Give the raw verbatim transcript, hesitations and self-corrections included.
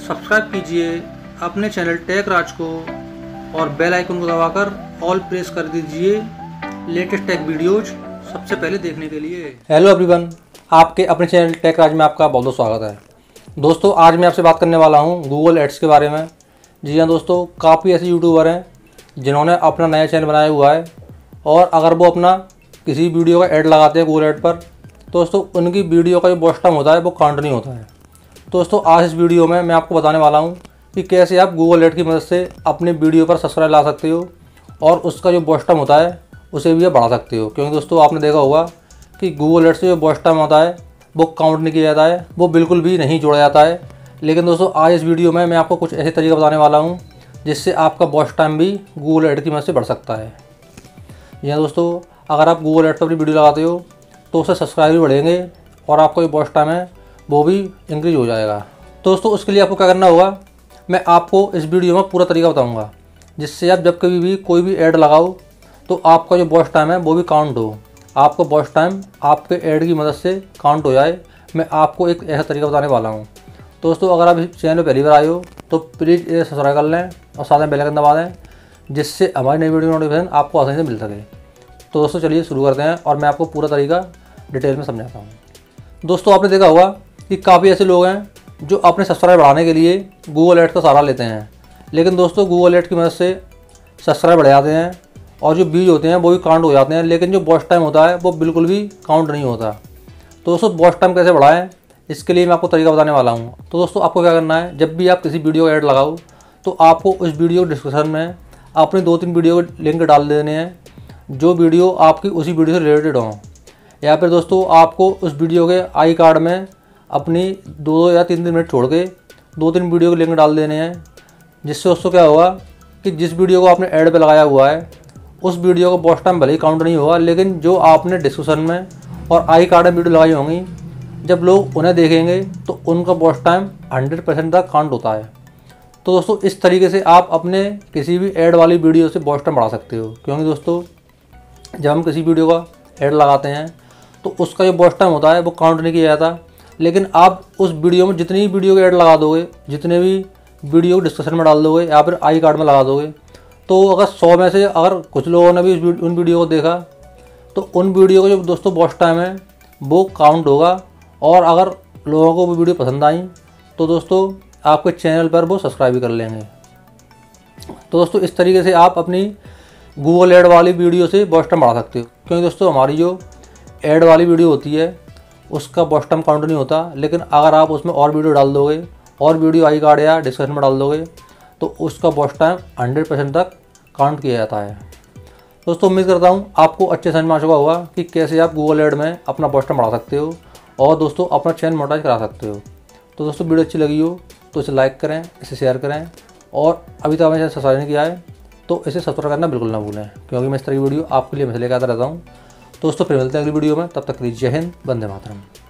Subscribe कीजिए अपने channel take राज को और बेल आइकन को दबाकर ऑल प्रेस कर दीजिए लेटेस्ट टेक वीडियोज सबसे पहले देखने के लिए। हेलो एवरीवन, आपके अपने चैनल टेक राज में आपका बहुत बहुत स्वागत है। दोस्तों, आज मैं आपसे बात करने वाला हूं गूगल एड्स के बारे में। जी हाँ दोस्तों, काफ़ी ऐसे यूट्यूबर हैं जिन्होंने अपना नया चैनल बनाया हुआ है और अगर वो अपना किसी वीडियो का ऐड लगाते हैं गूगल एड पर तो दोस्तों उनकी वीडियो का जो वॉच टाइम होता है वो काउंट नहीं होता है। तो दोस्तों आज इस वीडियो में मैं आपको बताने वाला हूँ कि कैसे आप गूगल एड की मदद से अपने वीडियो पर सब्सक्राइब ला सकते हो और उसका जो वॉच टाइम होता है उसे भी आप बढ़ा सकते हो। क्योंकि दोस्तों आपने देखा होगा कि गूगल एड से जो वॉच टाइम होता है वो काउंट नहीं किया जाता है, वो बिल्कुल भी नहीं जोड़ा जाता है। लेकिन दोस्तों आज इस वीडियो में मैं आपको कुछ ऐसे तरीका बताने वाला हूँ जिससे आपका वॉच टाइम भी गूगल एड की मदद से बढ़ सकता है। यह दोस्तों अगर आप गूगल एड पर अपनी वीडियो लगाते हो तो उससे सब्सक्राइब भी बढ़ेंगे और आपका जो वॉच टाइम है वो भी इंक्रीज हो जाएगा। तो दोस्तों उसके लिए आपको क्या करना होगा, मैं आपको इस वीडियो में पूरा तरीका बताऊंगा जिससे आप जब कभी भी कोई भी ऐड लगाओ तो आपका जो वॉच टाइम है वो भी काउंट हो, आपका वॉच टाइम आपके ऐड की मदद से काउंट हो जाए। मैं आपको एक ऐसा तरीका बताने वाला हूँ। तो दोस्तों अगर आप इस चैनल पर पहली बार आए हो तो प्लीज़ इसे सब्सक्राइब कर लें और साथ में बेल आइकन दबा दें जिससे हमारी नई वीडियो नोटिफिकेशन आपको आसानी से मिल सके। तो दोस्तों चलिए शुरू करते हैं और मैं आपको पूरा तरीका डिटेल में समझाता हूँ। दोस्तों आपने देखा होगा कि काफ़ी ऐसे लोग हैं जो अपने सब्सक्राइब बढ़ाने के लिए गूगल एड का सहारा लेते हैं, लेकिन दोस्तों गूगल एड की मदद से सब्सक्राइब बढ़ जाते हैं और जो व्यूज होते हैं वो भी काउंट हो जाते हैं, लेकिन जो वॉच टाइम होता है वो बिल्कुल भी काउंट नहीं होता। तो दोस्तों वॉच टाइम कैसे बढ़ाएं इसके लिए मैं आपको तरीका बताने वाला हूँ। तो दोस्तों आपको क्या करना है, जब भी आप किसी वीडियो का ऐड लगाओ तो आपको उस वीडियो डिस्क्रिप्शन में अपनी दो तीन वीडियो के लिंक डाल देने हैं जो वीडियो आपकी उसी वीडियो से रिलेटेड हों, या फिर दोस्तों आपको उस वीडियो के आई कार्ड में अपनी दो दो या तीन तीन मिनट छोड़ के दो तीन वीडियो के लिंक डाल देने हैं, जिससे दोस्तों क्या होगा कि जिस वीडियो को आपने ऐड पे लगाया हुआ है उस वीडियो का वॉच टाइम भले ही काउंट नहीं होगा, लेकिन जो आपने डिस्क्रिप्शन में और आई कार्ड में वीडियो लगाई होंगी जब लोग उन्हें देखेंगे तो उनका वॉच टाइम हंड्रेड परसेंट तक काउंट होता है। तो दोस्तों इस तरीके से आप अपने किसी भी ऐड वाली वीडियो से वॉच टाइम बढ़ा सकते हो। क्योंकि दोस्तों जब हम किसी वीडियो का ऐड लगाते हैं तो उसका जो वॉच टाइम होता है वो काउंट नहीं किया जाता, लेकिन आप उस वीडियो में जितनी वीडियो के ऐड लगा दोगे, जितने भी वीडियो डिस्कशन में डाल दोगे या फिर आई कार्ड में लगा दोगे, तो अगर सौ में से अगर कुछ लोगों ने भी उन वीडियो को देखा तो उन वीडियो का जो दोस्तों वॉच टाइम है वो काउंट होगा। और अगर लोगों को वो वीडियो पसंद आई तो दोस्तों आपके चैनल पर वो सब्सक्राइब भी कर लेंगे। तो दोस्तों इस तरीके से आप अपनी गूगल ऐड वाली वीडियो से वॉच टाइम बढ़ा सकते हो। क्योंकि दोस्तों हमारी जो ऐड वाली वीडियो होती है उसका वॉच टाइम काउंट नहीं होता, लेकिन अगर आप उसमें और वीडियो डाल दोगे और वीडियो आई कार्ड या डिस्कशन में डाल दोगे तो उसका वॉच टाइम हंड्रेड परसेंट तक काउंट किया जाता है। दोस्तों उम्मीद करता हूँ आपको अच्छे समझ में आ चुका होगा कि कैसे आप गूगल ऐड में अपना वॉच टाइम बढ़ा सकते हो और दोस्तों अपना चैनल मोनेटाइज करा सकते हो। तो दोस्तों वीडियो अच्छी लगी हो तो इसे लाइक करें, इसे शेयर करें और अभी तक हमें चैनल सब्सक्राइब नहीं किया है तो इसे सब्सक्राइब करना बिल्कुल ना भूलें, क्योंकि मैं इस तरह की वीडियो आपके लिए हमेशा लेकर आता रहता हूँ। दोस्तों फिर मिलते हैं अगली वीडियो में, तब तक के लिए जय हिंद, वंदे मातरम।